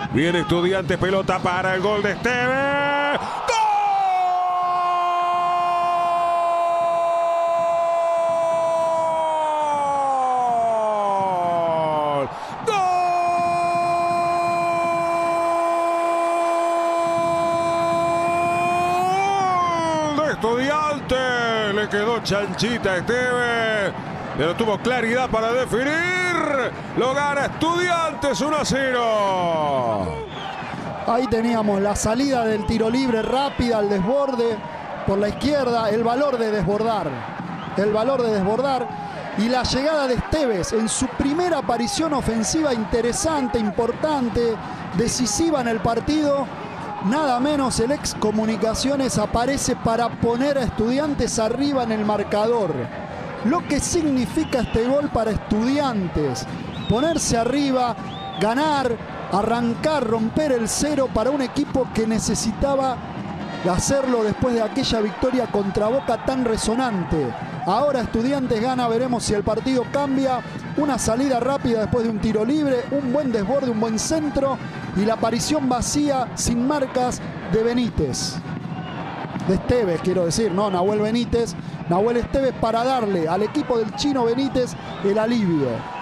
Viene Estudiantes, pelota para el gol de Esteves. ¡Gol! ¡Gol! De Estudiantes. Le quedó chanchita a Esteves, pero tuvo claridad para definir. Lo gana Estudiantes 1-0. Ahí teníamos la salida del tiro libre rápida al desborde por la izquierda, el valor de desbordar. El valor de desbordar. Y la llegada de Esteves en su primera aparición ofensiva interesante, importante, decisiva en el partido. Nada menos el ex Comunicaciones aparece para poner a Estudiantes arriba en el marcador. Lo que significa este gol para Estudiantes. Ponerse arriba, ganar, arrancar, romper el cero para un equipo que necesitaba hacerlo después de aquella victoria contra Boca tan resonante. Ahora Estudiantes gana, veremos si el partido cambia. Una salida rápida después de un tiro libre, un buen desborde, un buen centro y la aparición vacía, sin marcas, de Benítez. De Esteves, quiero decir, no Nahuel Benítez. Nahuel Esteves para darle al equipo del Chino Benítez el alivio.